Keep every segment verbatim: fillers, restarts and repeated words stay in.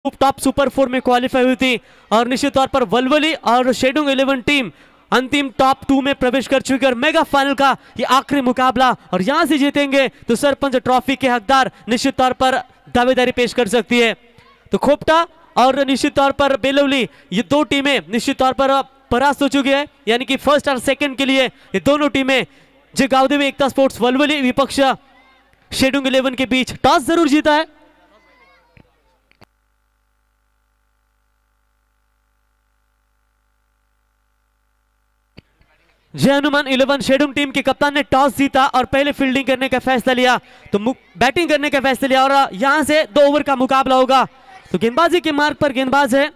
Top super four में qualify हुई थी और निश्चित तौर पर वलवली और शेडुंग इलेवन टीम अंतिम टॉप टू में प्रवेश कर चुकी है और मेगा फाइनल का ये आखिरी मुकाबला और यहां से जीतेंगे तो सरपंच ट्रॉफी के हकदार निश्चित तौर पर दावेदारी पेश कर सकती है। तो खोपटा और निश्चित तौर पर बेलवली ये दो टीमें निश्चित तौर पर परास्त हो चुकी है, यानी कि फर्स्ट और सेकंड के लिए ये दोनों टीमें जो गावदेवी एकता स्पोर्ट्स वलवली विपक्ष शेडुंग इलेवन के बीच टॉस जरूर जीता है। जय हनुमान इलेवन शेडुंग टीम के कप्तान ने टॉस जीता और पहले फील्डिंग करने का फैसला लिया, तो बैटिंग करने का फैसला लिया और यहां से दो ओवर का मुकाबला होगा। तो गेंदबाजी के मार्ग पर गेंदबाज है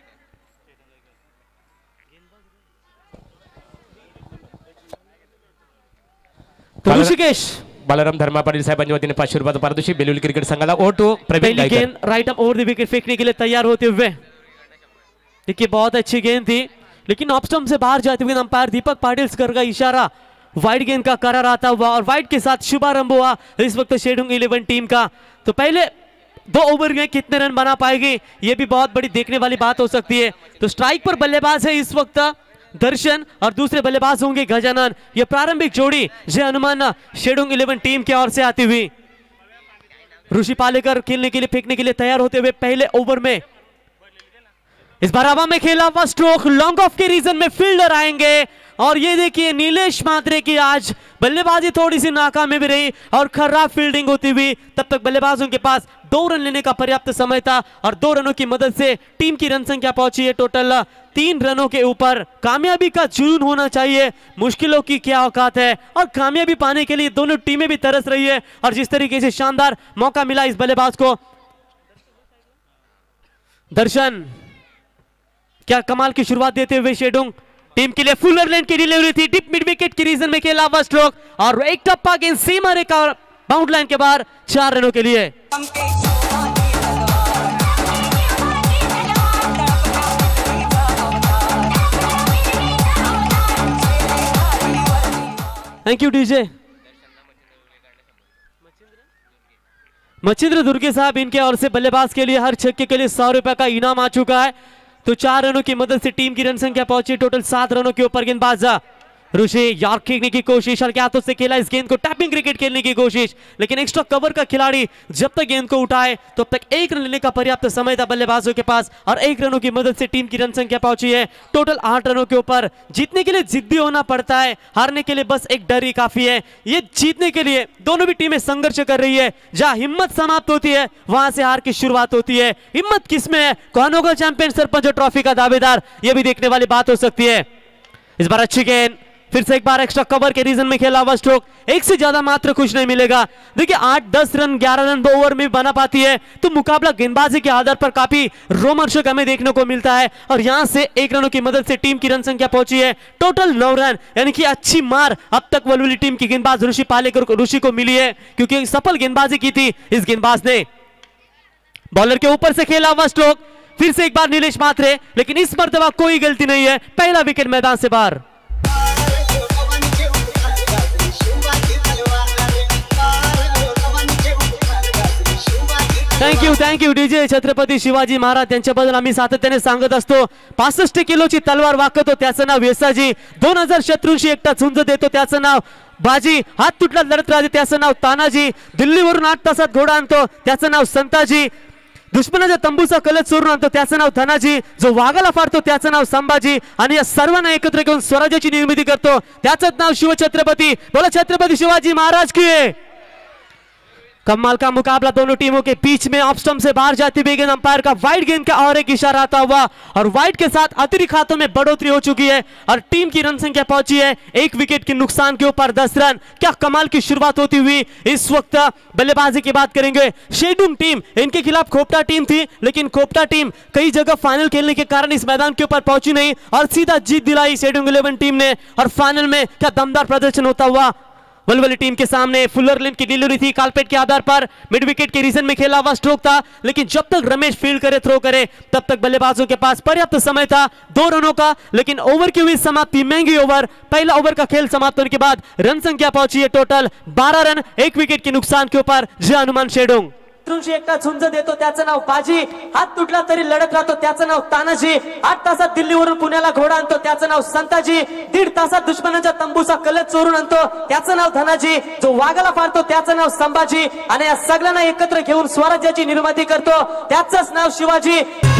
तो ऋषिकेश बालाराम धर्मा पाटील साहेबांच्या वतीने पाचशे रुपयाचा पारितोषिक बेलवली क्रिकेट संघाला ओटो पहली गेंद राइट अप ओवर द विकेट फेंकने के लिए तैयार होते हुए, देखिए बहुत अच्छी गेंद थी लेकिन ऑफ स्टंप से बाहर जाते हुए अंपायर दीपक पाटिल कर का इशारा वाइड गेंद का करार आता हुआ और वाइड के साथ शुभारंभ हुआ इस वक्त शेडुंग इलेवन टीम का। तो पहले दो ओवर में कितने रन बना पाएगी ये भी बहुत बड़ी देखने वाली बात हो सकती है। तो स्ट्राइक पर बल्लेबाज है इस वक्त दर्शन और दूसरे बल्लेबाज होंगे गजानन। ये प्रारंभिक जोड़ी जय हनुमान शेडुंग इलेवन टीम की ओर से आती हुई ऋषि पालेकर खेलने के लिए फेंकने के लिए तैयार होते हुए पहले ओवर में इस बार हवा में खेला हुआ स्ट्रोक लॉन्ग ऑफ के रीजन में फील्डर आएंगे और ये देखिए नीलेश मात्रे की आज बल्लेबाजी थोड़ी सी नाकामी भी रही और खराब फील्डिंग होती हुई, तब तक बल्लेबाजों के पास दो रन लेने का पर्याप्त समय था और दो रनों की मदद से टीम की रन संख्या पहुंची है टोटल तीन रनों के ऊपर। कामयाबी का जुनून होना चाहिए, मुश्किलों की क्या औकात है और कामयाबी पाने के लिए दोनों टीमें भी तरस रही है और जिस तरीके से शानदार मौका मिला इस बल्लेबाज को। दर्शन क्या कमाल की शुरुआत देते हुए शेडुंग टीम के लिए फुलर लेन की डिलीवरी थी, डिप मिड विकेट के रीजन में खेला हुआ स्ट्रोक और एक टप्पा गेंद सीमा रेखा बाउंड लाइन के बाहर चार रनों के लिए। Thank you DJ Machhindra Durge साहब, इनके ओर से बल्लेबाज के लिए हर छक्के के लिए सौ रुपए का इनाम आ चुका है। तो चार रनों की मदद से टीम की रन संख्या पहुंची टोटल सात रनों के ऊपर। गेंदबाज ऋषि यार्क खेलने की कोशिश, हल्के हाथों से खेला इस गेंद को, टैपिंग क्रिकेट खेलने की कोशिश, लेकिन एक्स्ट्रा कवर का खिलाड़ी जब तक गेंद को उठाए तब तो तक एक रन लेने का पर्याप्त समय था बल्लेबाजों के पास और एक रनों की मदद से टीम की रन संख्या पहुंची है टोटल आठ रनों के ऊपर। जीतने के लिए जिद्दी होना पड़ता है, हारने के लिए बस एक डर ही काफी है। ये जीतने के लिए दोनों भी टीमें संघर्ष कर रही है, जहां हिम्मत समाप्त होती है वहां से हार की शुरुआत होती है। हिम्मत किसमें है, कौन होगा चैंपियन सरपंच ट्रॉफी का दावेदार, यह भी देखने वाली बात हो सकती है। इस बार अच्छी गेंद, फिर से एक बार एक्स्ट्रा कवर के रीजन में खेला हुआ स्ट्रोक, एक से ज्यादा मात्र कुछ नहीं मिलेगा। देखिए आठ दस रन ग्यारह रन दो ओवर में बना पाती है तो मुकाबला गेंदबाजी के आधार पर काफी रोमांचक हमें देखने को मिलता है और यहां से एक रनों की मदद से टीम की रन संख्या पहुंची है टोटल नौ रन, यानी कि अच्छी मार अब तक वलवली टीम की गेंदबाज ऋषि पालेकर ऋषि को मिली है क्योंकि सफल गेंदबाजी की थी इस गेंदबाज ने। बॉलर के ऊपर से खेला हुआ स्ट्रोक, फिर से एक बार नीलेश मात्रे, लेकिन इस मर्तबा कोई गलती नहीं है, पहला विकेट मैदान से बाहर। Thank you thank you DJ Chhatrapati Shivaji Maharaj यांच्याबद्दल आम्ही सातत्याने सांगत असतो। पासष्ट किलोची तलवार वाकतो त्याचं नाव वेसाजी, दोन हजार शत्रूंशी एकटा झुंज देतो त्याचं नाव बाजी, हात तुटला लढत राहते त्याचं नाव तानाजी, दिल्लीवरून आठ तासात घोडा आणतो त्याचं नाव संताजी, दुश्मनाच्या तंबूचा कलच चोरून आणतो त्याचं नाव धनाजी, जो वाघाला फाडतो त्याचं नाव संभाजी आणि या सर्वांना एकत्र घेऊन स्वराज्याची निर्मिती करतो त्याचं नाव शिवछत्रपती। बोला छत्रपती शिवाजी महाराज की। कमाल का मुकाबला दोनों टीमों के बीच में, ऑफ स्टंप से बाहर जाती हुई गेंद, अंपायर का वाइड गेंद का और एक इशारा आता हुआ और वाइड के साथ अतिरिक्त हाथों में बढ़ोतरी हो चुकी है और टीम की रन संख्या पहुंची है एक विकेट के नुकसान के ऊपर दस रन। क्या कमाल की शुरुआत होती हुई इस वक्त। बल्लेबाजी की बात करेंगे, शेडुंग टीम, इनके खिलाफ खोपटा टीम थी लेकिन खोपटा टीम कई जगह फाइनल खेलने के कारण इस मैदान के ऊपर पहुंची नहीं और सीधा जीत दिलाई शेडुंग इलेवन टीम ने और फाइनल में क्या दमदार प्रदर्शन होता हुआ वलवली टीम के सामने। फुलर लेन की डिलीवरी थी, कार्पेट के आधार पर मिड विकेट के रीजन में खेला हुआ स्ट्रोक था, लेकिन जब तक रमेश फील्ड करे थ्रो करे तब तक बल्लेबाजों के पास पर्याप्त समय था दो रनों का, लेकिन ओवर की हुई समाप्ति महंगी ओवर। पहला ओवर का खेल समाप्त होने के बाद रन संख्या पहुंची है टोटल बारह रन, एक विकेट के नुकसान के ऊपर जय हनुमान शेडुंग। शत्रूंशी एकटा झुंज देतो त्याचं नाव बाजी, हात तुटला तरी लढत राहतो त्याचं नाव तानाजी, आठ तासात दिल्लीवरून पुण्याला घोडा आणतो त्याचं नाव संताजी, दीड तासात दुश्मनाच्या तंबूचा कलच चोरून आणतो त्याचं नाव धनाजी, जो वाघाला फाडतो त्याचं नाव संभाजी आणि या सगळ्यांना एकत्र घेऊन स्वराज्याची निर्मिती करतो त्याचंच नाव शिवाजी.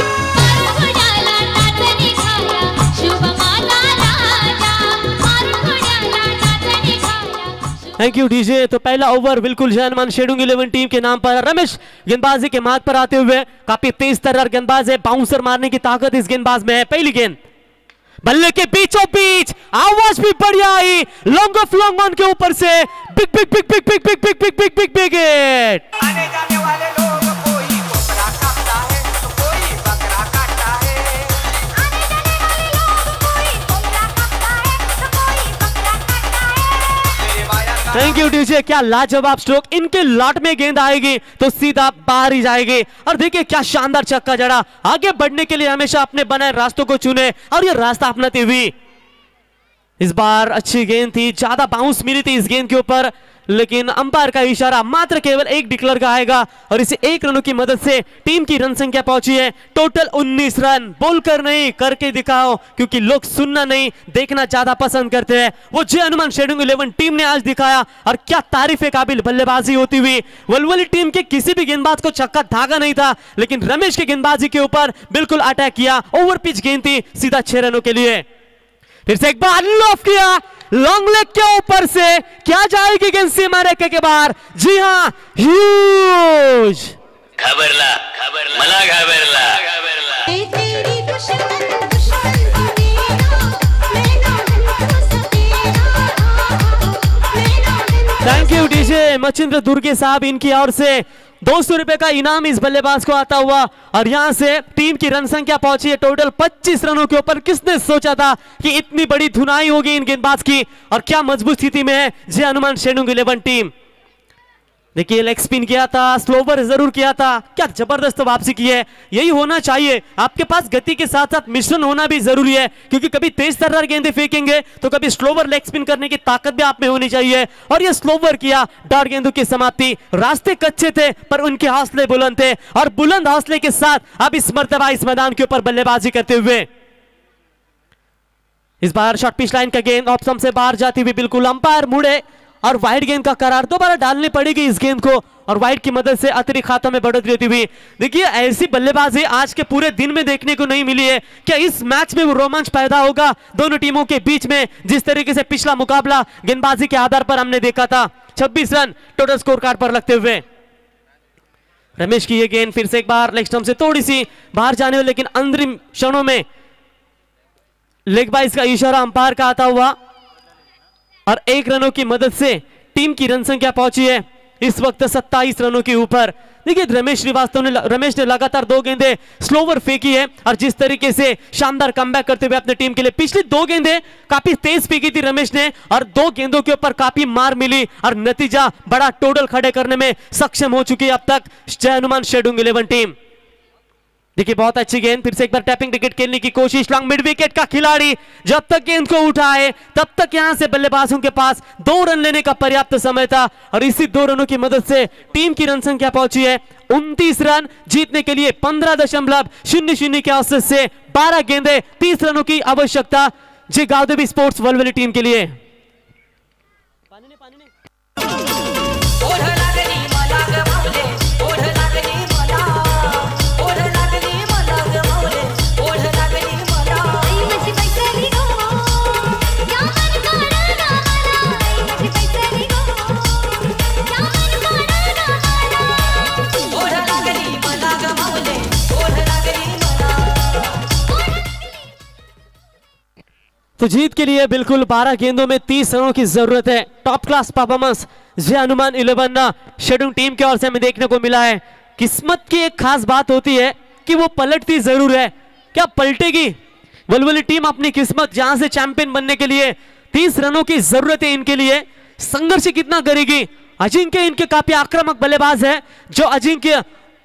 Thank you DJ. तो पहला ओवर बिल्कुल जयनुमान शेडुंग इलेवन टीम के नाम पर. रमेश गेंदबाजी के मार्ग पर आते हुए काफी तेज तर्रार गेंदबाज है, बाउंसर मारने की ताकत इस गेंदबाज में है. पहली गेंद बल्ले के बीचों बीच, आवाज भी बढ़िया आई, लॉन्ग ऑफ लॉन्ग वन के ऊपर से big big big big big big big big big big big hit. आने जाने वाले लोग कोई कोपरा काटता है तो कोई बकरा काटता है, आने जाने वाले लोग कोई कोपरा काटता है तो कोई बकरा काटता है. मेरे माया का थैंक यू डीजे. क्या लाजवाब स्ट्रोक, इनके लाट में गेंद आएगी तो सीधा बाहर ही जाएगी. और देखिए क्या शानदार छक्का जड़ा. आगे बढ़ने के लिए हमेशा अपने बनाए रास्तों को चुने और ये रास्ता अपनाते हुए इस बार अच्छी गेंद थी, ज्यादा बाउंस मिली थी इस गेंद के ऊपर, लेकिन अंपायर का इशारा मात्र केवल एक डिक्लेयर का आएगा और इसे एक रनों की मदद से टीम की रन संख्या पहुंची है टोटल उन्नीस रन. बोलकर नहीं करके दिखाओ, क्योंकि लोग सुनना नहीं देखना ज्यादा पसंद करते हैं. वो जय हनुमान शेडुंग इलेवन टीम ने आज दिखाया और क्या तारीफे काबिल बल्लेबाजी होती हुई. वलवली टीम के किसी भी गेंदबाज को छक्का धागा नहीं था, लेकिन रमेश के गेंदबाजी के ऊपर बिल्कुल अटैक किया. ओवर पिच गेंद थी, सीधा छह रनों के लिए. फिर से एक बार लॉफ किया लॉन्ग लेग के ऊपर से, क्या जाएगी गेंद सीमा रेखा के बाहर. जी हां, ह्यूज. घबरला मला घबरला. Thank you DJ. Machindra Durge साहब इनकी ओर से दो सौ रुपए का इनाम इस बल्लेबाज को आता हुआ और यहां से टीम की रन संख्या पहुंची है टोटल पच्चीस रनों के ऊपर. किसने सोचा था कि इतनी बड़ी धुनाई होगी इन गेंदबाज की, और क्या मजबूत स्थिति में है जय हनुमान शेडुंग इलेवन टीम. देखिए लेग स्पिन किया था, स्लोवर जरूर किया था, क्या जबरदस्त वापसी की है. यही होना चाहिए, आपके पास गति के साथ साथ मिश्रण होना भी जरूरी है, क्योंकि कभी तेज तर्रार गेंदे फेंकेंगे तो कभी स्लोवर लेग स्पिन करने की ताकत भी आप में होनी चाहिए. और ये स्लोवर किया, डॉट गेंदों की समाप्ति. रास्ते कच्चे थे पर उनके हौसले बुलंद थे और बुलंद हौसले के साथ अब इस मर्तबा इस मैदान के ऊपर बल्लेबाजी करते हुए इस बार शॉर्ट पिच लाइन का गेंद ऑप्शन से बाहर जाती हुई बिल्कुल अंपायर मुड़े और वाइड गेंद का करार दोबारा डालनी पड़ेगी इस गेंद को और वाइड की मदद से अतिरिक्त खातों में बढ़ोतरी होती हुई. देखिए ऐसी बल्लेबाजी आज के पूरे दिन में देखने को नहीं मिली है. क्या इस मैच में वो रोमांच पैदा होगा दोनों टीमों के बीच में, जिस तरीके से पिछला मुकाबला गेंदबाजी के आधार पर हमने देखा था. छब्बीस रन टोटल स्कोर कार्ड पर लगते हुए रमेश की ये गेंद फिर से एक बार लेग स्टंप से थोड़ी सी बाहर जाने वाली, लेकिन अंतरिम क्षणों में लेग बाइस का इशारा अंपायर का आता हुआ और एक रनों की मदद से टीम की रन संख्या पहुंची है इस वक्त सत्ताईस रनों के ऊपर. देखिए रमेश श्रीवास्तव ने रमेश ने लगातार दो गेंदें स्लोवर फेंकी है और जिस तरीके से शानदार कमबैक करते हुए अपने टीम के लिए पिछली दो गेंदें काफी तेज फेंकी थी रमेश ने और दो गेंदों के ऊपर काफी मार मिली और नतीजा बड़ा टोटल खड़े करने में सक्षम हो चुकी है अब तक जय हनुमान शेडुंग इलेवन टीम. देखिए बहुत अच्छी गेंद, फिर से एक बार टैपिंग क्रिकेट खेलने की कोशिश. लॉन्ग मिड विकेट का खिलाड़ी जब तक गेंद को उठाए तब तक यहां से बल्लेबाजों के पास दो रन लेने का पर्याप्त समय था और इसी दो रनों की मदद से टीम की रन संख्या पहुंची है उनतीस रन. जीतने के लिए पंद्रह दशमलव शून्य शून्य के औसत से बारह गेंदे तीस रनों की आवश्यकता जी गावदेवी स्पोर्ट्स वलवली टीम के लिए. पानी ने, पानी ने। तो जीत के लिए बिल्कुल बारह गेंदों में तीस रनों की जरूरत है. टॉप क्लास परफॉर्मेंस जय हनुमान इलेवन शेडुंग टीम की ओर से हमें देखने को मिला है. किस्मत की एक खास बात होती है कि वो पलटती जरूर है. क्या पलटेगी वलवली टीम अपनी किस्मत, जहां से चैंपियन बनने के लिए तीस रनों की जरूरत है इनके लिए. संघर्ष कितना करेगी. अजिंक्य इनके काफी आक्रामक बल्लेबाज है, जो अजिंक्य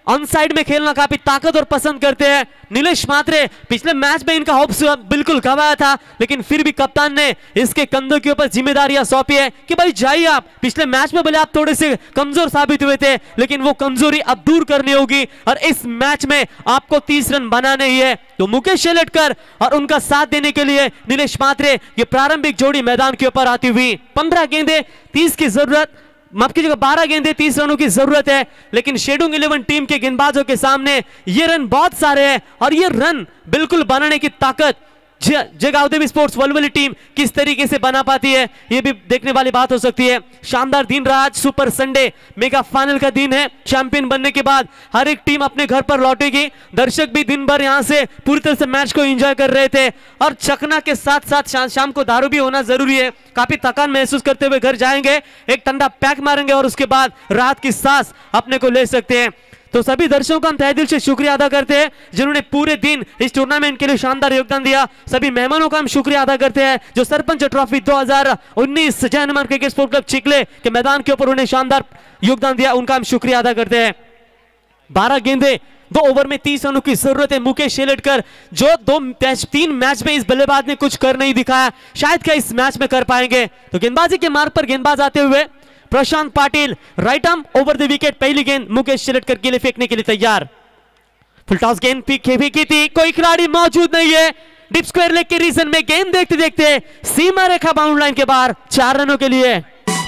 ऑन साइड में खेलना काफी ताकत और पसंद करते हैं। नीलेश मात्रे पिछले मैच में इनका होप्स बिल्कुल गवाया था, लेकिन फिर भी कप्तान ने इसके कंधों के ऊपर जिम्मेदारियां सौंपी है कि भाई जाइए आप। पिछले मैच में भले आप थोड़े से कमजोर साबित हुए थे, लेकिन वो कमजोरी अब दूर करनी होगी और इस मैच में आपको तीस रन बनाने ही है। तो मुकेश शेलटकर और उनका साथ देने के लिए नीलेश मात्रे ये प्रारंभिक जोड़ी मैदान के ऊपर आती हुई। पंद्रह गेंदे तीस की जरूरत, माफ कीजिएगा बारह गेंदे तीस रनों की जरूरत है, लेकिन शेडुंग इलेवन टीम के गेंदबाजों के सामने ये रन बहुत सारे हैं और ये रन बिल्कुल बनाने की ताकत जगावदेवी स्पोर्ट्स वलवली टीम किस तरीके से बना पाती है, ये भी देखने वाली बात हो सकती है। शानदार दिन रहा आज, सुपर संडे मेगा फाइनल का दिन है। चैंपियन बनने के बाद हर एक टीम अपने घर पर लौटेगी। दर्शक भी दिन भर यहां से पूरी तरह से मैच को एंजॉय कर रहे थे और चकना के साथ साथ शा, शाम को दारू भी होना जरूरी है। काफी थकान महसूस करते हुए घर जाएंगे, एक ठंडा पैक मारेंगे और उसके बाद रात की सांस अपने को ले सकते हैं। तो सभी दर्शकों का हम तहे दिल से शुक्रिया अदा करते हैं जिन्होंने पूरे दिन इस टूर्नामेंट के लिए शानदार योगदान दिया। सभी मेहमानों का हम शुक्रिया अदा करते हैं जो सरपंच ट्रॉफी दो हज़ार उन्नीस Jai Hanuman cricket sport club Chikhale के मैदान के ऊपर उन्हें शानदार योगदान दिया, उनका हम शुक्रिया अदा करते हैं। बारह गेंदे दो ओवर में तीस रनों की जरूरत है। मुकेश शेलटकर जो दो मैच तीन मैच में इस बल्लेबाज ने कुछ कर नहीं दिखाया, शायद क्या इस मैच में कर पाएंगे। तो गेंदबाजी के मार्ग पर गेंदबाज आते हुए Prashant Patil right arm over the wicket, पहली गेंद मुकेश शेलटकर के लिए फेंकने के लिए तैयार। फुल टॉस गेंद फेंकी थी, कोई खिलाड़ी मौजूद नहीं है। डिप स्क्वायर लेग के रीजन में गेंद देखते देखते सीमा रेखा बाउंड लाइन के बाहर, चार रनों के लिए।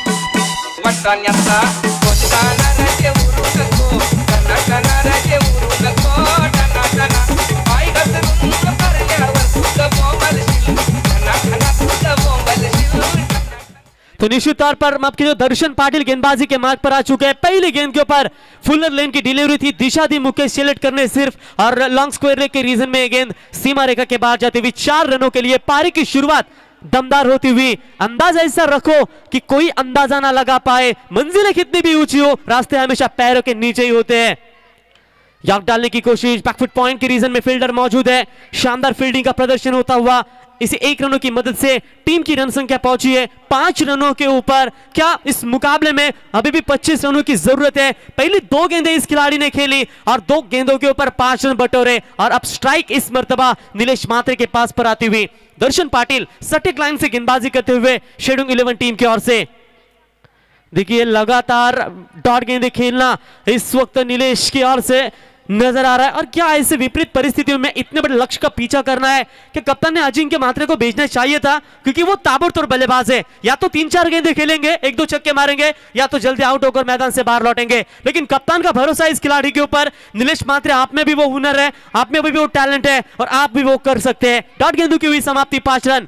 तो निश्चित तौर पर आपके जो दर्शन पाटिल गेंदबाजी के मार्ग पर आ चुके हैं। पहली गेंद के ऊपर फुलर लेन की डिलीवरी थी, दिशा दी मुकेश शेलटकर ने सिर्फ, और लॉन्ग स्क्वायर लेग के रीजन में गेंद सीमा रेखा के बाहर जाती हुई चार रनों के लिए। पारी की शुरुआत दमदार होती हुई, अंदाजा ऐसा रखो कि कोई अंदाजा ना लगा पाए। मंजिलें कितनी भी ऊंची हो, रास्ते हमेशा पैरों के नीचे ही होते हैं। याक डालने की कोशिश, बैकफुट पॉइंट के रीजन में फील्डर मौजूद है। शानदार फील्डिंग का प्रदर्शन होता हुआ इसे एक रनों की मदद से टीम की रन संख्या पहुंची है पांच रनों के ऊपर। क्या इस मुकाबले में अभी भी पच्चीस रनों की जरूरत है। पहली दो गेंदें इस खिलाड़ी ने खेली और दो गेंदों के ऊपर पांच रन बटोरे और अब स्ट्राइक इस मर्तबा नीलेश मात्रे के पास पर आती हुई। दर्शन पाटिल सटीक लाइन से गेंदबाजी करते हुए शेडुंग इलेवन टीम की ओर से। देखिए लगातार डॉट गेंदें खेलना इस वक्त नीलेश की ओर से नजर आ रहा है। और क्या ऐसे विपरीत परिस्थितियों में इतने बड़े लक्ष्य का पीछा करना है कि कप्तान ने अजिंक्य मात्रे को भेजना चाहिए था, क्योंकि वो ताबड़तोड़ बल्लेबाज है। या तो तीन चार गेंदें खेलेंगे, एक दो छक्के मारेंगे, या तो जल्दी आउट होकर मैदान से बाहर लौटेंगे। लेकिन कप्तान का भरोसा है इस खिलाड़ी के ऊपर। नीलेश मात्रे, आप में भी वो हुनर है, आप में भी वो टैलेंट है और आप भी वो कर सकते हैं। डॉट गेंदों की हुई समाप्ति, पांच रन।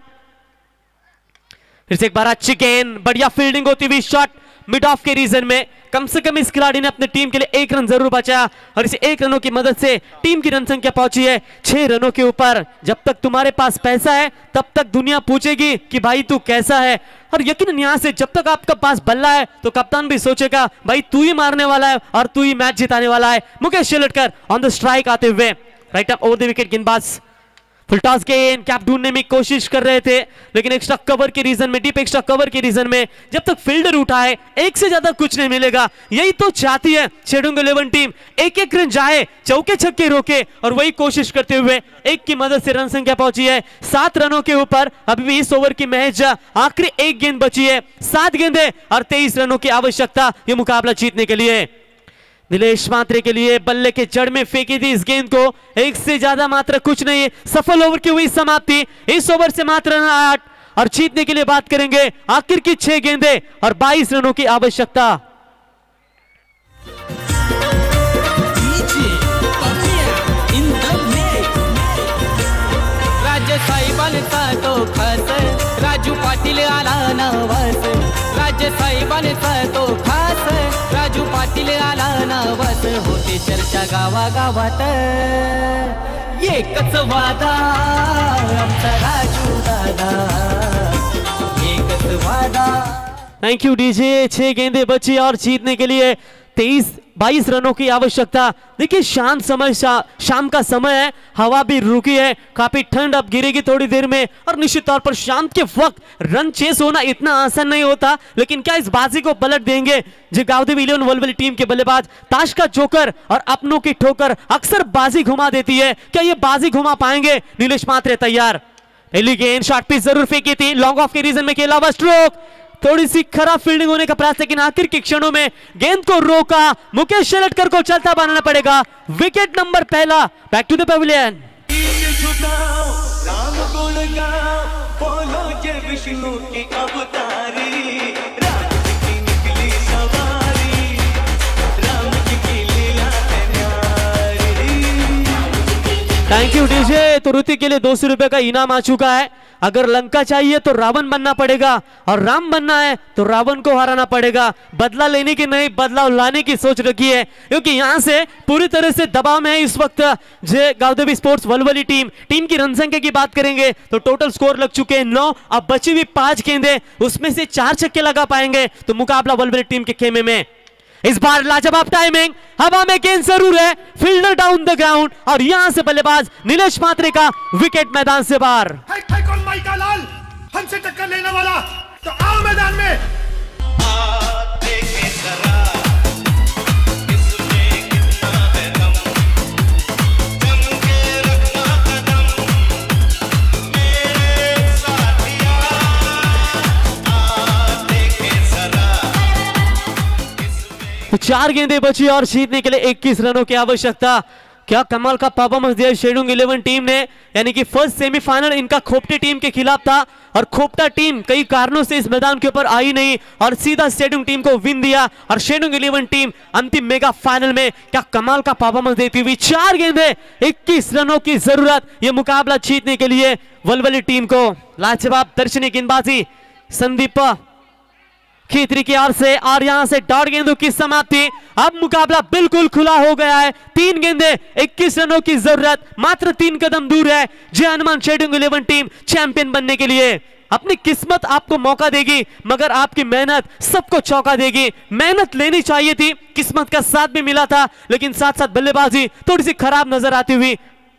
फिर से एक बार अच्छी गेंद, बढ़िया फील्डिंग होती हुई शॉट मिड ऑफ के रीजन में। कम से कम इस खिलाड़ी ने अपने टीम के लिए एक रन जरूर बचाया और इसे एक रनों की मदद से टीम की रन संख्या पहुंची है छह रनों के ऊपर। जब तक तुम्हारे पास पैसा है तब तक दुनिया पूछेगी कि भाई तू कैसा है, और यकीनन यहां से जब तक आपके पास बल्ला है तो कप्तान भी सोचेगा भाई तू ही मारने वाला है और तू ही मैच जिताने वाला है। Mukesh Shelatkar on the strike आते हुए, राइट अप ओवर द विकेट गेंदबाज। फुल टॉस गेंद, कैप ढूंढने में कोशिश कर रहे थे, लेकिन एक्स्ट्रा कवर के रीजन में, डीप एक्स्ट्रा कवर के रीजन में जब तक फील्डर उठाए एक से ज्यादा कुछ नहीं मिलेगा। यही तो चाहती है शेडुंग इलेवन टीम, एक एक रन जाए, चौके छक्के रोके, और वही कोशिश करते हुए एक की मदद से रन संख्या पहुंची है सात रनों के ऊपर। अभी भी इस ओवर की महज आखिरी एक गेंद बची है, सात गेंदें और तेईस रनों की आवश्यकता ये मुकाबला जीतने के लिए। नीलेश मात्रे के लिए बल्ले के जड़ में फेंकी थी इस गेंद को, एक से ज्यादा मात्र कुछ नहीं। सफल ओवर की हुई समाप्ति, इस ओवर से मात्र आठ, और जीतने के लिए बात करेंगे आखिर की छह गेंदें और बाईस रनों की आवश्यकता। राज्य साहेबांचा तो खास राजू पाटील आला नवास, राज्य साहेबांचा तो खास राजू पाटील आला नवास, होते चर्चा गावा गावात एकच वादा आमचा राजू दादा, एकच वादा। Thank you DJ. छह गेंदें बची और जीतने के लिए तेईस बाईस रनों की आवश्यकता। देखिए शांत समय शा, शाम का समय है, हवा भी रुकी है, काफी ठंड अब गिरेगी थोड़ी देर में और निश्चित तौर पर शाम के वक्त रन चेस होना इतना आसान नहीं होता। लेकिन क्या इस बाजी को पलट देंगे जो गावदेवी इलेवन वलवली टीम के बल्लेबाज? ताश का जोकर और अपनों की ठोकर अक्सर बाजी घुमा देती है, क्या ये बाजी घुमा पाएंगे? नीलेश मात्रे तैयार, पहली गेंद शॉर्ट पिच जरूर फेंकी थी, लॉन्ग ऑफ के रीजन में खेला हुआ स्ट्रोक, थोड़ी सी खराब फील्डिंग होने का प्रयास, लेकिन आखिर के क्षणों में गेंद को रोका। मुकेश शेलटकर को चलता बनाना पड़ेगा। विकेट नंबर पहला, back to the pavilion. Thank you DJ. तो ऋतिक के लिए दो सौ रुपए का इनाम आ चुका है। अगर लंका चाहिए तो रावण बनना पड़ेगा और राम बनना है तो रावण को हराना पड़ेगा। बदला लेने की नहीं, बदलाव लाने की सोच रखी है, क्योंकि यहां से पूरी तरह से दबाव में है इस वक्त Jai Gavdevi sports Walwali team. Team की रन संख्या की बात करेंगे तो टोटल स्कोर लग चुके हैं नौ। अब बची हुई पांच गेंदें, उसमें से चार छक्के लगा पाएंगे तो मुकाबला वलवली टीम के खेमे में। इस बार लाजवाब टाइमिंग, हवा में गेंद जरूर है, फील्डर डाउन द ग्राउंड और यहां से बल्लेबाज नीलेश मात्रे का विकेट मैदान से बाहर। है, है कौन माइका लाल हमसे टक्कर लेने वाला, तो आओ मैदान में। चार गेंदें बची और जीतने के लिए इक्कीस रनों की आवश्यकता। क्या कमाल का परफॉर्मेंस दिया शेडुंग इलेवन टीम ने, यानी कि फर्स्ट सेमीफाइनल इनका खोपटी टीम के खिलाफ था और खोपटा टीम कई कारणों से इस मैदान के ऊपर आई नहीं और सीधा शेडुंग टीम को विन दिया और शेडुंग इलेवन टीम अंतिम मेगा फाइनल में क्या कमाल का परफॉर्मेंस देती हुई। चार गेंदें, इक्कीस रनों की जरूरत यह मुकाबला जीतने के लिए वलवली टीम को। लाजवाब दर्शनीय गेंदबाजी संदीप खीतरी की ओर से और यहां से डॉट गेंदों की समाप्ति। अब मुकाबला बिल्कुल खुला हो गया है। तीन गेंदें, इक्कीस रनों की जरूरत, मात्र तीन कदम दूर है Jai Hanuman शेडुंग eleven team champion बनने के लिए। अपनी किस्मत आपको मौका देगी मगर आपकी मेहनत सबको चौंका देगी। मेहनत लेनी चाहिए थी, किस्मत का साथ भी मिला था, लेकिन साथ साथ बल्लेबाजी थोड़ी सी खराब नजर आती हुई।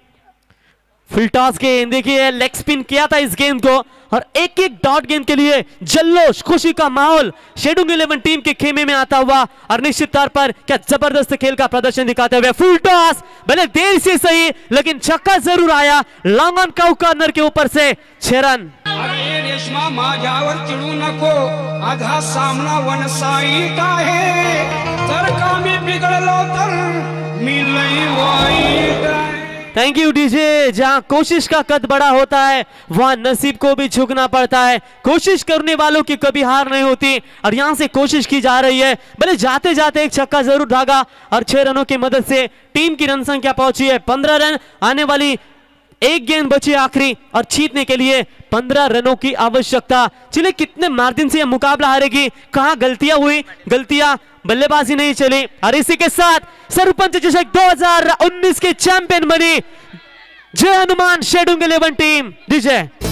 फुल टॉस गेंद, देखिए लेग स्पिन किया था इस गेंद को और एक एक डॉट गेंद के लिए जल्लोष खुशी का माहौल शेडुंग इलेवन टीम के खेमे में आता हुआ और निश्चित तौर पर क्या जबरदस्त खेल का प्रदर्शन दिखाते हुए। फुल टॉस, भले देर से सही लेकिन छक्का जरूर आया लॉन्ग ऑन काउ कॉर्नर के ऊपर से। छह रन। अरे रेशमा माझ्यावर चिडू नको, आधा सामना वन साइड आहे, जर का मी बिघडलो तर मी लई वाईट आहे। Thank you DJ. जहां कोशिश का कद बड़ा होता है वहां नसीब को भी झुकना पड़ता है। कोशिश करने वालों की कभी हार नहीं होती और यहां से कोशिश की जा रही है। भले जाते जाते एक छक्का जरूर भागा और छह रनों की मदद से टीम की रन संख्या पहुंची है पंद्रह रन। आने वाली एक गेंद बची आखिरी और जीतने के लिए पंद्रह रनों की आवश्यकता। चलिए कितने मार्जिन से यह मुकाबला हारेगी, कहां गलतियां हुई, गलतियां बल्लेबाजी नहीं चली और इसी के साथ सरपंच चषक दो हज़ार उन्नीस के चैंपियन बनी जय हनुमान शेडुंग इलेवन टीम। विजय।